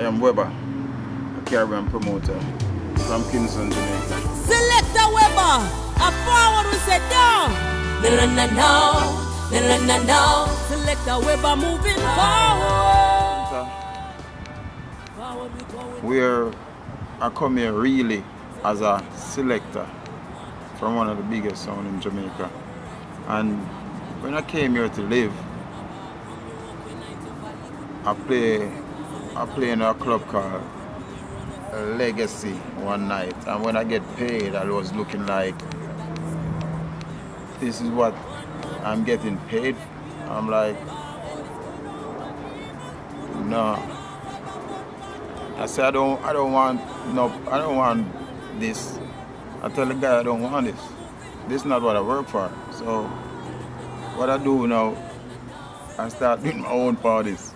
am Webba, a Caribbean promoter from Kingston, Jamaica. Selector Webba, a forward we say down. No. Selector Webba moving forward. I come here really as a selector from one of the biggest sound in Jamaica. And when I came here to live, I play in a club called Legacy one night, and when I get paid, I was looking like, this is what I'm getting paid. I'm like, no. I said I don't want this. I tell the guy I don't want this. This is not what I work for. So what I do now, I start doing my own parties.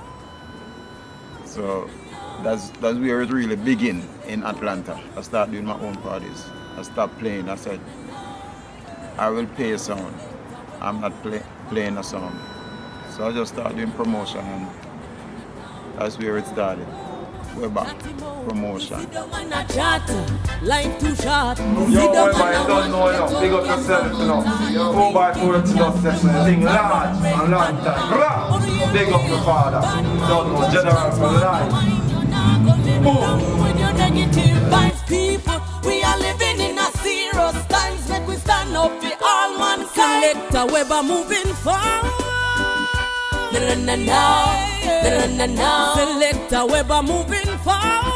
So that's where it really began in Atlanta. I started doing my own parties. I stopped playing. I said, I will play a song. I'm not playing a song. So I just started doing promotion, and that's where it started. Webba promotion. Life too short. Yo, Webba, you don't know, you know. Big up yourself, you know. 4x4 to the session. Thing large and long time. Big up your father. Don't know, general for life. Boom. With your negative vibes, people, we are living in a serious times. Make we stand up for all mankind. Selector Webba moving forward. Selector Webba moving forward.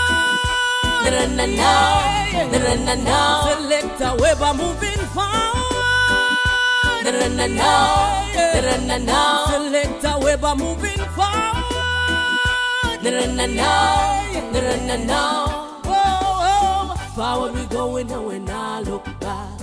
Selector Webba moving forward. Selector Webba moving forward. Forward we going and we not look back.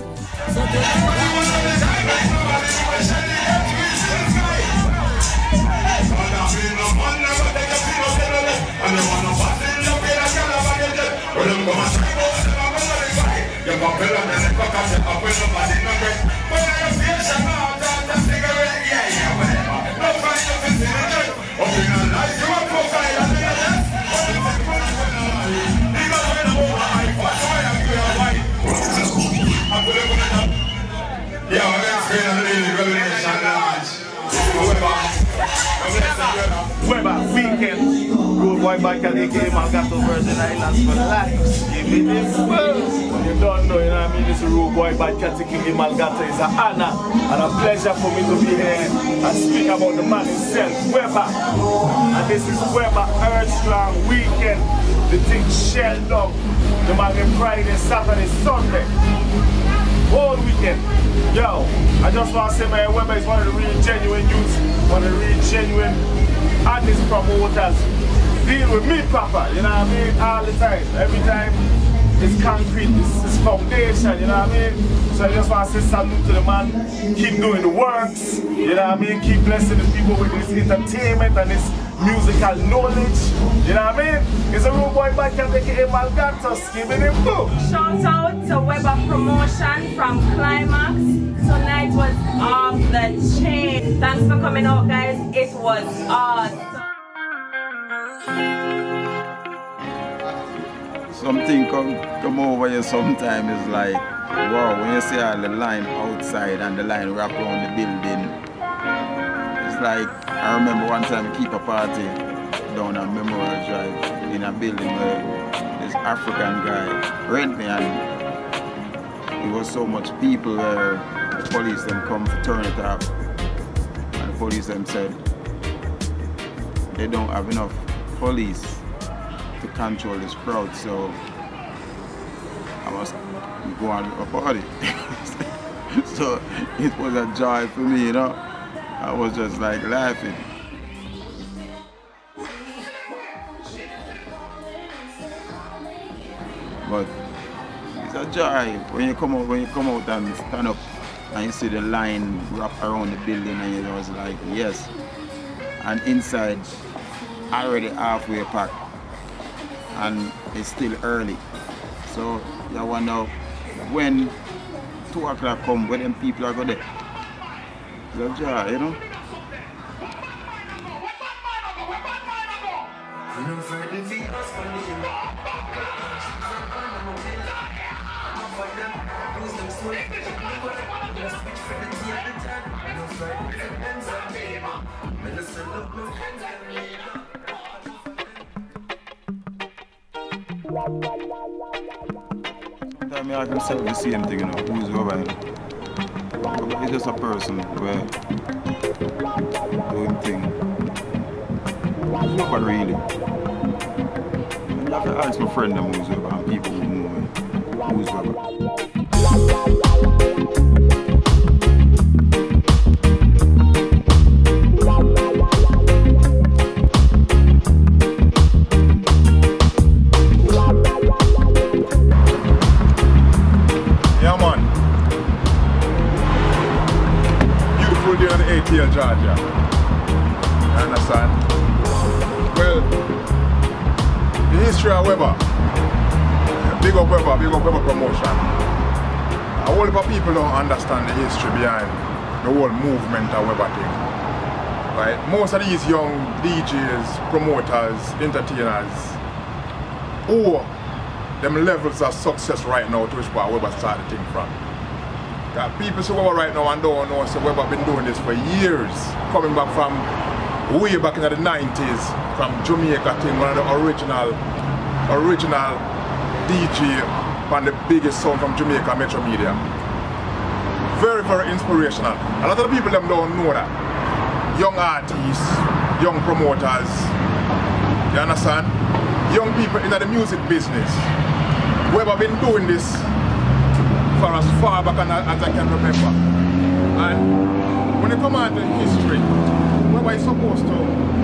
Webba, weekend. Road boy bike and aka Malgato Virgin Islands for life. Give me this world. You don't know, you know what I mean? This road boy bike and aka Malgato is an honor and a pleasure for me to be here and speak about the man himself, Webba. And this is Webba Earth Strong Weekend. The thing shelled up. The man get Friday, Saturday, Sunday. Whole weekend. Yo, I just want to say, man, Webba is one of the real genuine youths, one of the real genuine honest promoters. Deal with me proper, you know what I mean? All the time. Every time it's concrete, it's foundation, you know what I mean? So I just want to say salute to the man. Keep doing the works, you know what I mean? Keep blessing the people with this entertainment and this musical knowledge, you know what I mean? It's a rude boy back and aka Malgatos, giving him boom. Shout out to Webba Promotion from Climax. Tonight was off the chain. Thanks for coming out, guys. It was awesome. Something come over you sometimes, it's like, wow, when you see all the line outside and the line wrap around the building, it's like, I remember one time we keep a party down on Memorial Drive in a building where this African guy rent me, and it was so much people where the police them come to turn it off, and the police them said they don't have enough police to control this crowd, so I must go on with a party. So it was a joy for me, you know. I was just like laughing. But it's a joy when you come out and stand up and you see the line wrap around the building, and you was like, yes. And inside already halfway packed, and it's still early. So you wonder when 2 o'clock come, when them people are going there. It's a joy, you know. Sometimes I ask myself the same thing, you know, who's Webba? He's just a person where doing things. Not really. I have to ask my friend them who's Webba and people who know me. Who's Webba? ATL Georgia. You understand? Well, the history of Webba, big up Webba promotion. A whole lot of people don't understand the history behind the whole movement of Webba thing. Right? Most of these young DJs, promoters, entertainers, who them levels of success right now to which part Webba started the thing from. People say Webba right now and don't know, so Webba been doing this for years. Coming back from way back in the 90s, from Jamaica thing, one of the original DJ on the biggest sound from Jamaica, Metro Media. Very, very inspirational. A lot of the people them don't know that. Young artists, young promoters, you understand? Young people in the music business. Webba been doing this for as far back as I can remember. And when you come on to history, Webba is supposed to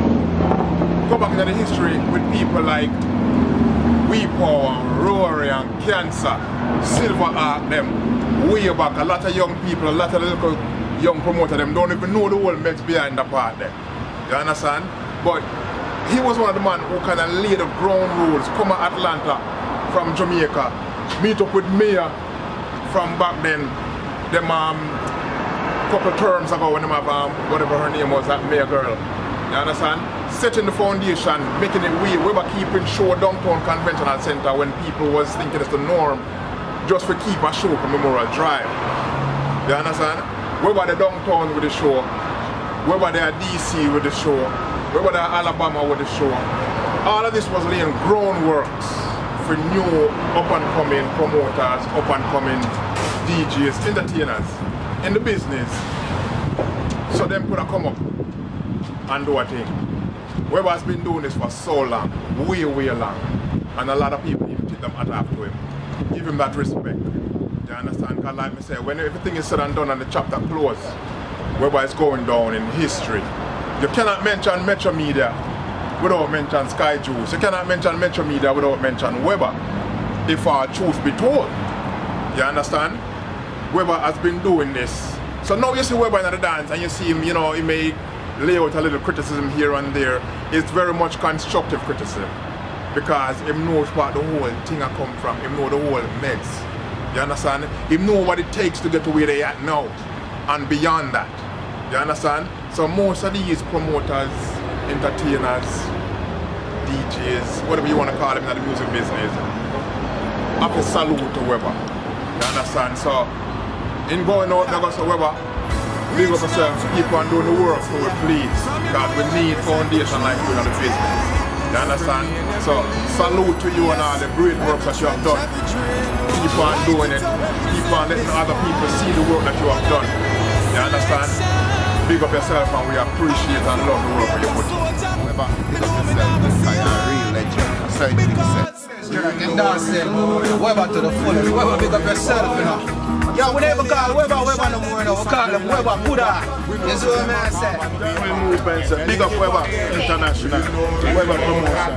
go back into the history with people like We Power, Rory and Cancer, Silver Arc, them way back. A lot of young people, a lot of little young promoters, them don't even know the whole mess behind the part there. You understand? But he was one of the men who kind of laid the ground rules, come to Atlanta from Jamaica, meet up with Mia from back then, them couple terms ago when them have whatever her name was, that Mia girl. You understand? Setting the foundation, making it weird. We were keeping show downtown conventional center when people was thinking it's the norm, just for keep a show from Memorial Drive. You understand? We were the downtown with the show. We were there DC with the show. We were there Alabama with the show. All of this was laying groundworks for new up-and-coming promoters, up-and-coming DJs, entertainers in the business, so them could have come up and do a thing. Webba has been doing this for so long, way long, and a lot of people even take them attack to him, give him that respect. You understand? Because like I say, when everything is said and done and the chapter closed, Webba is going down in history. You cannot mention Metro Media without mention Sky Juice. You cannot mention Metro Media without mention Webba, if our truth be told. You understand? Webba has been doing this. So now you see Webba in the dance and you see him, you know, he may lay out a little criticism here and there. It's very much constructive criticism, because he knows what the whole thing I come from. He knows the whole mess. You understand? He knows what it takes to get to where they at now and beyond that. You understand? So most of these promoters, entertainers, DJs, whatever you want to call them in the music business, I have to salute to Webba. You understand? So in going out, I go to Webba, big up yourself, keep on doing the work for we please. Because we need foundation like you in the business. You understand? So salute to you and all the great work that you have done. Keep on doing it. Keep on letting other people see the work that you have done. You understand? Big up yourself, and we appreciate and love the work you put in. Webba, big up yourself, you're a real legend. So you think you're dancing, Webba to the full. Webba, big up yourself, you know. Yo, we never call Webba no more, you know. We call him Webba Buddha. You see what I say? Big up Webba International. Webba promotion.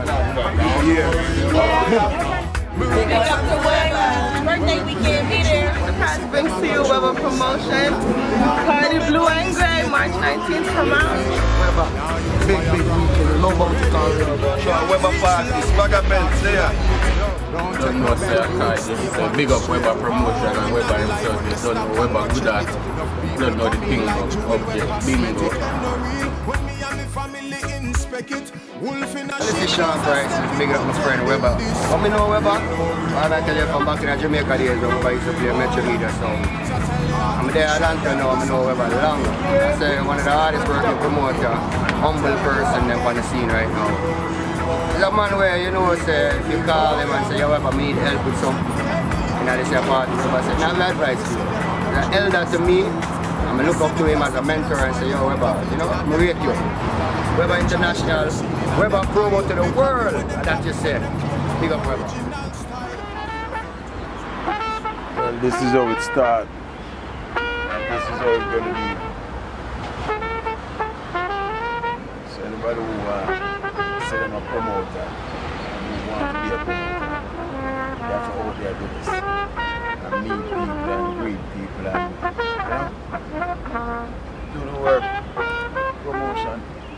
Yeah. Big up to Webba. Birthday weekend, be there. The prize brings to you Webba promotion. Cardi Blue and Grey, March 19th, come out. Webba, big weekend. Love how to call it. So Webba parties, Bagger Belts there. Don't know say I call this is a big up Webba promotion and Webba himself. You don't know Webba good at. You don't know the thing of object bingo. This is Sean Price, big up my friend Webba. But me know Webba, I tell you from back in Jamaica days when Webba used to play Metro Media sound. I'm there a long time now, I know Webba long. I say one of the hardest working promoter, humble person them on the scene right now. He's a man where you know say, if you call him and say, yo Webba, me need help with something. And I say party, Webba say, now my advice to you. He's an elder to me, and I look up to him as a mentor and say, yo Webba, you know, I rate you. Webba International, Webba promo to the world, and that's just it. Big up Webba. Well, this is how it starts. This is how it's going to be. So anybody who say they're a promoter, and who want to be a promoter, you have to out there do this. And meet people and greet people and, you know, do the work, promotion.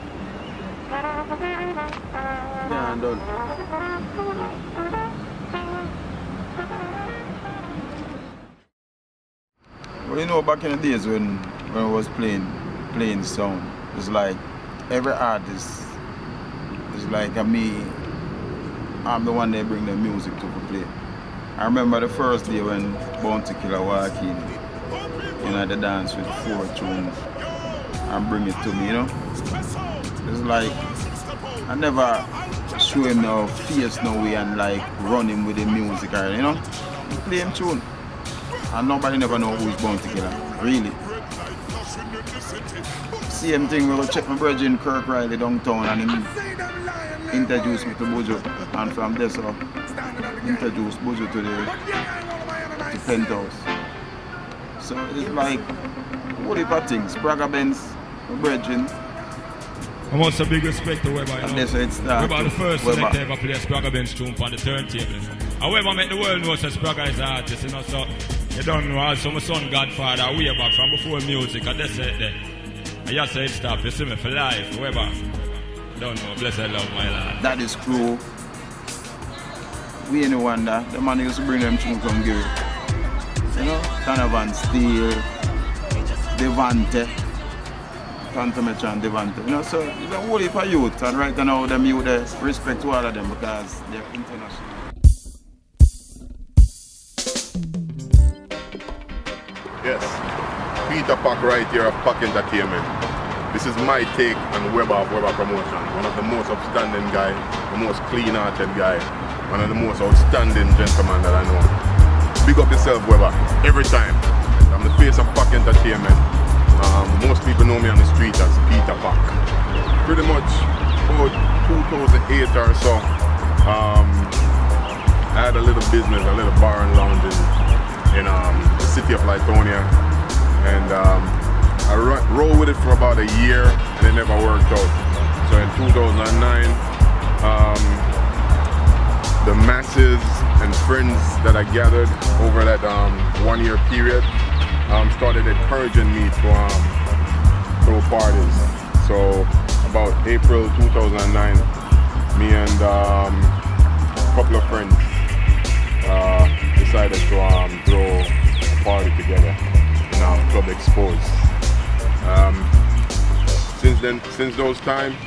Yeah, I'm done. Well, you know, back in the days when I was playing sound, it's like every artist is like me. I'm the one they bring the music to play. I remember the first day when Bounty Killer walked in, you know, the dance with 4 tunes and bring it to me, you know. It's like I never show him no face no way and like run him with the music, or, you know. Play him tune. And nobody never know who is Bounty Killer, really. Same thing, we go check my brother in Kirk Riley downtown and he introduced me to Bojo. And from there, so introduced Bojo to the penthouse. So it's like, what if I think? Spraga Benz, my brethren. I want a big respect to Webba. And that's how it starts. Webba the first selector ever play Spraga Benz tune on the turntable. And Webba make the world know that Spraga is an artist, you know, so you don't know also my son Godfather way back from before music, and that's it there. And you say it stop, you see me for life, Webba. Don't know, blessed love my lad. That is crew. We ain't no wonder. The man used to bring them tunes from Gary. You know, Canavan Steel, Devante, Tantometra and Devante. You know, so it's a whole heap of youth, and right now them youth respect to all of them because they're international. Yes, Peter Pack right here of Pack Entertainment. This is my take on Webba of Webba Promotion. One of the most upstanding guy, the most clean-hearted guy, one of the most outstanding gentlemen that I know. Big up yourself, Webba, every time. I'm the face of Pack Entertainment. Most people know me on the street as Peter Pack. Pretty much about 2008 or so, I had a little business, a little bar and lounge in the city of Litonia, and I rolled with it for about a year and it never worked out. So in 2009, the masses and friends that I gathered over that 1 year period started encouraging me to throw parties. So about April 2009, me and a couple of friends decided to throw a party together in Club Exposed. Since those times,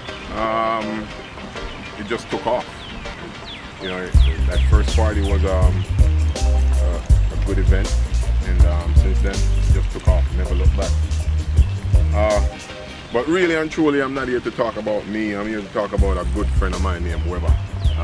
it just took off. You know, that first party was a good event, and since then it just took off, never looked back. But really and truly, I'm not here to talk about me. I'm here to talk about a good friend of mine named Webba.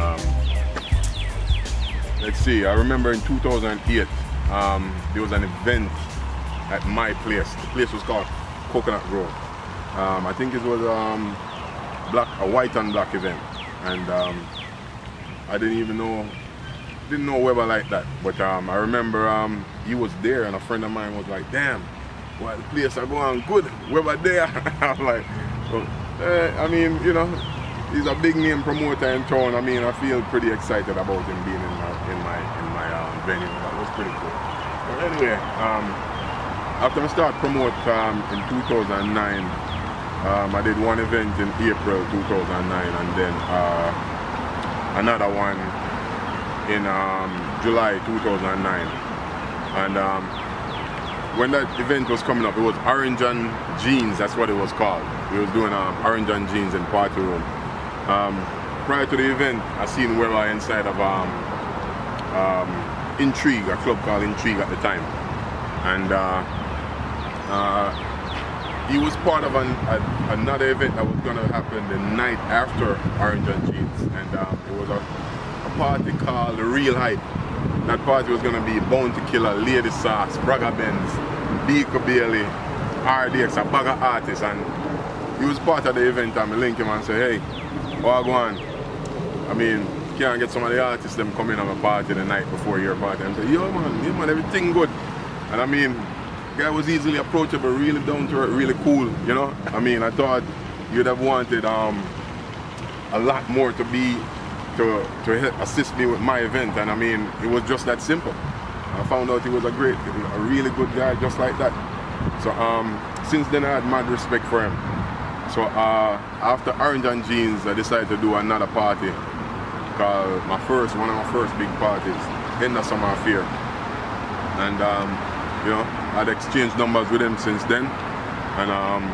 Let's see, I remember in 2008, there was an event at my place. The place was called Coconut Grove. I think it was a white and black event, and I didn't know Webba like that. But I remember he was there, and a friend of mine was like, "Damn, well, the place are going good. Webba there." I was like, well, I mean, you know, he's a big name promoter in town. I mean, I feel pretty excited about him being in my venue. That was pretty cool. But anyway, after I started promote in 2009, I did one event in April 2009, and then another one in July 2009. And when that event was coming up, it was Orange and Jeans. That's what it was called. We was doing Orange and Jeans in Party Room. Prior to the event, I seen Webba inside of Intrigue, a club called Intrigue at the time, and he was part of another event that was going to happen the night after Orange and Jeans, and it was a party called The Real Hype. That party was going to be Bounty Killer, Lady Sauce, Bragga Benz, Beaker Bailey, RDX, a bag of artists, and he was part of the event, and I linked him and said, hey, what go on? I mean, can I get some of the artists them come in on a party the night before your party? And I said, yo man, everything good. And I mean, the guy was easily approachable, really down to earth, really cool, you know? I mean, I thought you'd have wanted a lot more to assist me with my event, and I mean, it was just that simple. I found out he was a really good guy, just like that. So since then I had mad respect for him. So after Orange and Jeans, I decided to do another party called one of my first big parties, End of Summer Affair. And you know, I'd exchanged numbers with him since then. And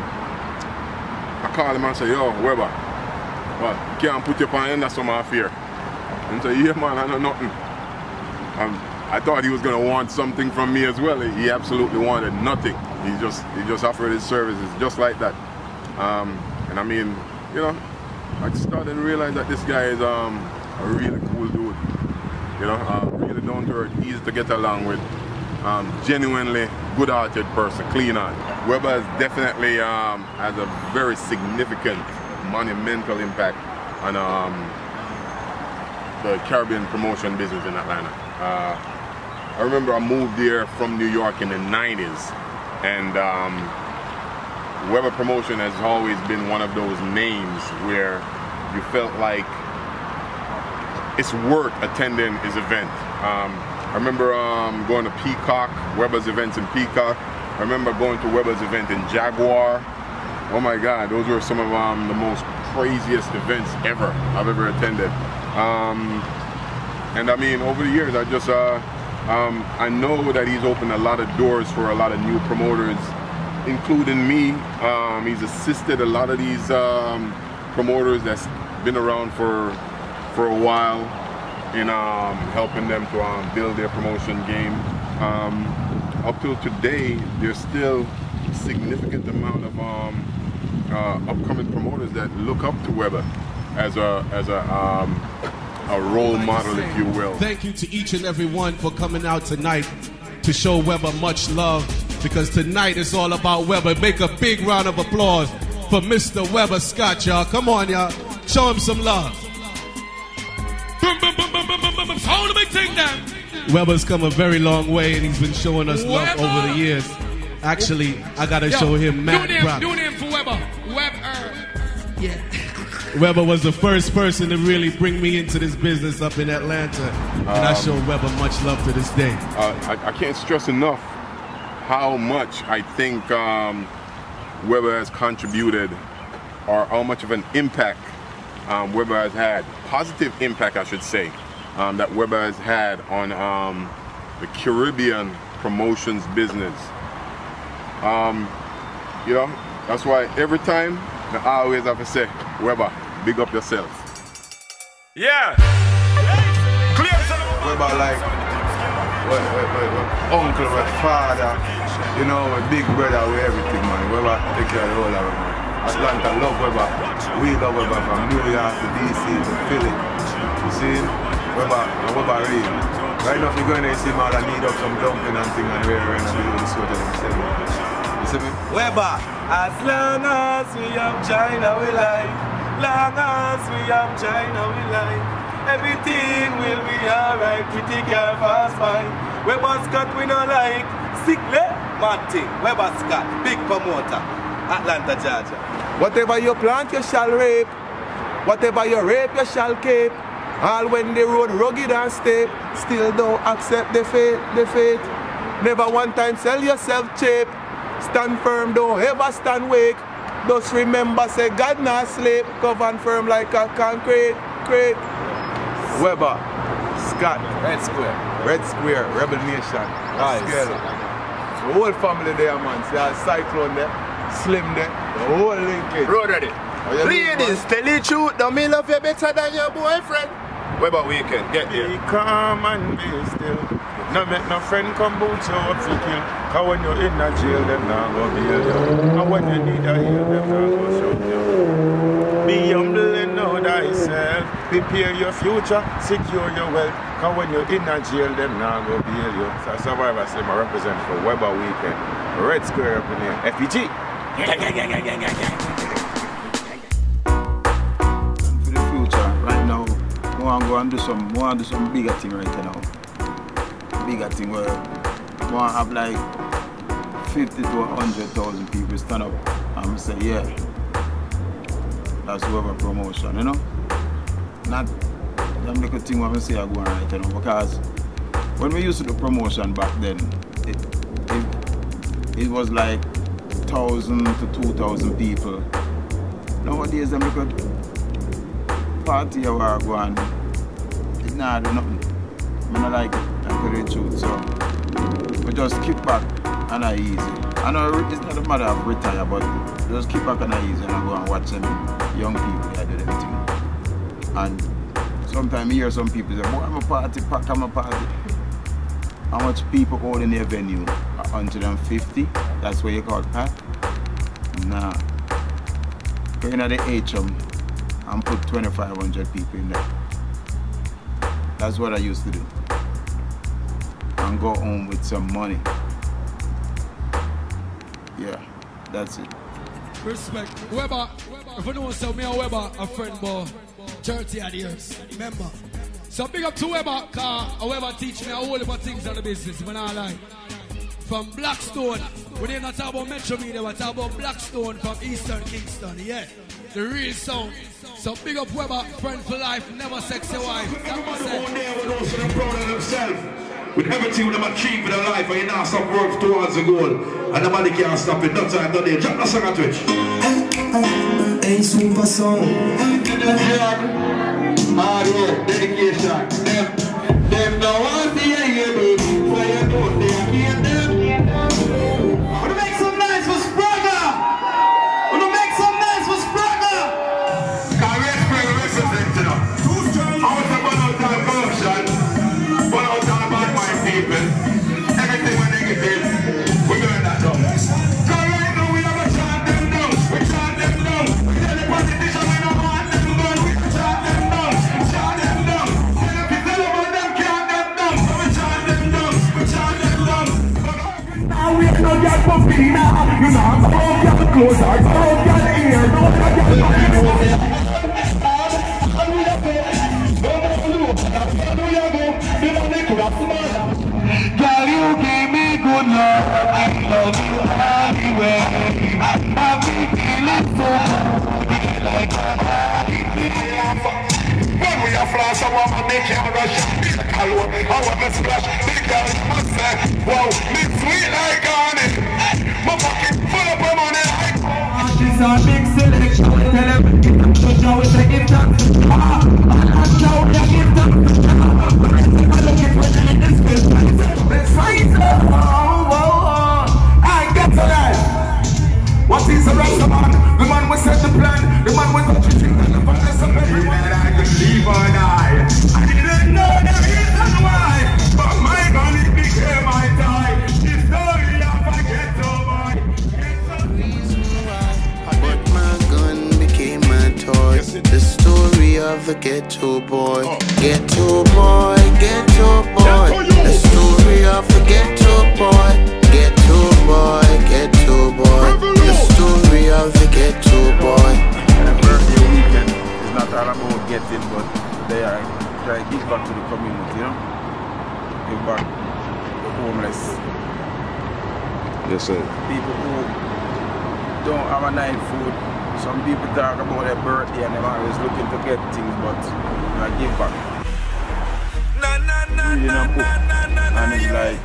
I called him and said, yo, Webba, what, can't put you on End of Summer Affair? And he said, yeah man, I know nothing. I thought he was gonna want something from me as well. He absolutely wanted nothing. He just offered his services just like that. And I mean, you know, I started to realize that this guy is a really cool dude. You know, really down to earth, easy to get along with, genuinely good-hearted person, clean heart. Webba is definitely has a very significant, monumental impact on the Caribbean promotion business in Atlanta. I remember I moved there from New York in the 90s, and Webba Promotion has always been one of those names where you felt like it's worth attending his event. I remember going to Peacock, Webba's events in Peacock. I remember going to Webba's event in Jaguar. Oh my God, those were some of the most craziest events ever I've ever attended. And I mean, over the years, I just I know that he's opened a lot of doors for a lot of new promoters, including me. He's assisted a lot of these promoters that's been around for a while in helping them to build their promotion game. Up till today, there's still a significant amount of upcoming promoters that look up to Webba as a role model, if you will. Thank you to each and every one for coming out tonight to show Webba much love, because tonight is all about Webba. Make a big round of applause for Mr. Webba Scott, y'all. Come on, y'all. Show him some love. Hold the big thing down. Webba's come a very long way, and he's been showing us love over the years. Actually, I gotta show him mad props. New name for Webba. Yeah. Webba was the first person to really bring me into this business up in Atlanta, and I show Webba much love to this day. I can't stress enough how much I think Webba has contributed, or how much of an impact Webba has had, positive impact I should say, that Webba has had on the Caribbean promotions business. You know, that's why every time I always have to say, Webba, big up yourself. Yeah. Webba like uncle, my father, you know, my big brother with everything, man. Webba take care of the whole of it, man. Atlanta love Webba. We love Webba from New York to DC to Philly. You see, Webba real. Right now if you go in there, you see man, I need up some dumpling and thing and wearing and doing the sort of thing. You see me? Webba, as long as we have China, we like. Long as we have China, we like. Everything will be alright. We take care of us fine. Webba Scott, we don't like. Sickly, mad thing. Webba Scott, big promoter. Atlanta, Georgia. Whatever you plant, you shall reap. Whatever you rape, you shall keep. All when the road rugged and steep, still don't accept defeat. Never one time sell yourself cheap. Stand firm, don't ever stand weak. Just remember, say God not sleep. Govern firm like a concrete. Webba, Scott, Red Square, Rebel Nation. The whole family there, man. See a cyclone there. Slim there. The whole linkage. Road ready. Ladies, tell the truth. Don't me love you better than your boyfriend. Webba weekend, get here. Be calm and be still. No make no friend come bout you up to kill. Cause when you're in a jail, them not go bail you. And when you need a heal, them not go shout you. Be humble and know thyself. Prepare your future, secure your wealth. Cause when you're in a jail, them not go bail you. So Survivor Slim I represent for Webba weekend. Red Square up in here. FPG. For the future, right now, I want to go and do some bigger thing right now. Bigger thing where I want to have like 50 to 100,000 people stand up and say, yeah, that's Webba promotion, you know? Not them little thing what I say I go on right now, because when we used to do promotion back then, it was like 1,000 to 2,000 people. Nowadays, them little party where I go on, it's not do nothing. I don't like it, I tell you the truth. So we just kick back and I easy. I know it's not a matter of retire, but just kick back and I easy and I go and watch them young people that do them thing. And sometimes I hear some people say, boy, I'm a party pack, I'm a party. How much people hold in their venue? 150? That's what you call pack? Nah. Go in at the HM and put 2,500 people in there. That's what I used to do. And go home with some money. Yeah, that's it. Respect. Webba, if you know so me and Webba, a friend boy, 30 odd years. Remember. So big up to Webba, cause Webba teach me a whole lot of things on the business, if I not lie. From Blackstone, we didn't talk about Metro Media, we talk about Blackstone from Eastern Kingston, yeah. The real sound. So big up Webba, friend for life, never sexy wife. That was it. One day we're also proud of themselves. With everything with them achieve in their life, and you now stop work towards the goal. And nobody can stop it, no time, no day. Drop the song on Twitch. Hey, super song. Hard work, dedication. Them no want to hear you, baby. So you don't, they hear them. Wanna make some noise for Spragga? Wanna make some noise for Spragga? Can we explain the representing us? I want to burn out time corruption, burn out time bad mind people. Everything when negative, we burn that down. So right now we have a chant them down, we chant them down. We tell the politicians we don't want them down, we chant them down, chant them down. Tell the people about them, count them down, so we chant them down, we chant them down. Now we ain't no girl for me now. You know I'm so girl close, I'm so girl ear. No girl girl, you give me good love. I love you anyway. I be feeling so good, like a when we are flash, I want to make you rush. I want to splash. The girl must say, wow, me sweet like honey. My pocket full of money like she's a big selection. Tell them, should you always take it down? That's how we get it down. I'm looking for the next business. Let's fight. I get to that. What is the rest of man? The man will set the plan. The man will touch the thing. The man will set the plan. I could leave or die. I didn't know the reason why. But my gun, it became my tie. The story of a ghetto boy. But my gun became my toy. The story of a ghetto boy. Ghetto boy, ghetto boy. The story of a ghetto boy. Ghetto boy, ghetto boy. The story of the ghetto boy. Birthday weekend is not all about getting, but they are trying to give back to the community, you know? Give back to the homeless. Yes, sir. People who don't have a night food. Some people talk about their birthday and they're always looking to get things, but I give back. And it's like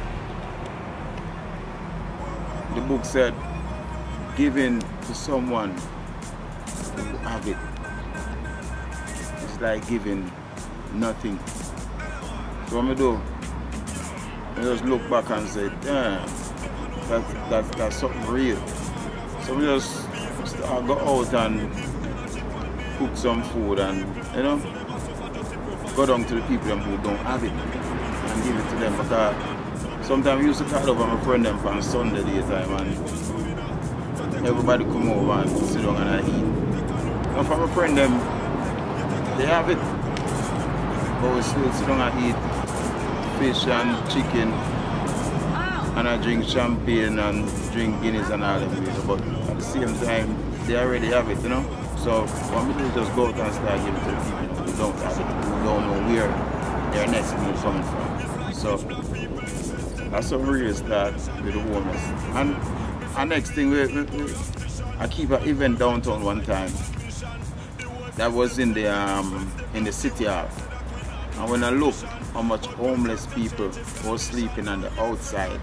the book said, giving to someone who have it. It's like giving nothing. So what I do, I just look back and say, damn, that's something real. So we just go out and cook some food and, you know, go down to the people who don't have it and give it to them. Because sometimes we used to call over my friend them from Sunday daytime and everybody come over and sit down and eat. And for my friend them, they have it. But we still sit down and eat fish and chicken and I drink champagne and drink Guinness and all that. But at the same time, they already have it, you know. So what we do is just go out and start giving it to the people who don't have it, who don't know where their next meal is coming from. So that's how we really start with the homeless. And our next thing, I keep an event downtown one time. That was in the city hall. And when I looked how much homeless people were sleeping on the outside,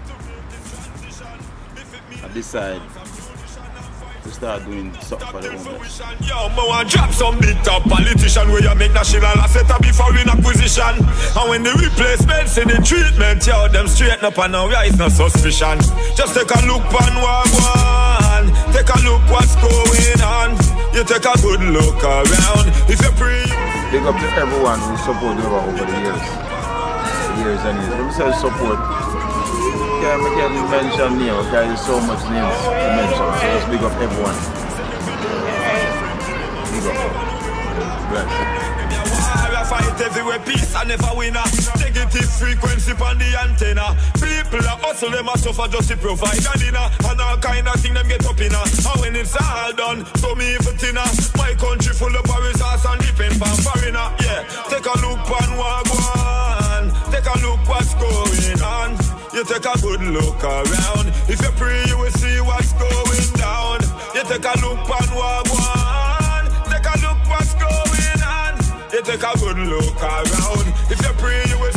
I decided to start doing something for the homeless. Yo, I want drop some big top politician where you make national asset before in acquisition. And when the replacement see the treatment, yo, them straighten up and now is no suspicion. Just take a look on one, take a look what's going on. You take a good look around. If you pre big up to everyone who supported Webba over the years. Years and years. When we say support, can't mention names, because there's so much names to mention. So let's big up everyone. Big up. Bless. Fight everywhere, peace and never winner. Negative frequency on the antenna. People are hustle, them a suffer just to provide a dinner. And all kind of thing them get up in a. And when it's all done, so me even thinner. My country full of resources and depend on foreigner. Yeah, take a look on one. Take a look what's going on. You take a good look around. If you pray, you will see what's going down. You take a look on one. Take a look what's going on. You take a good look around. If you pray, you will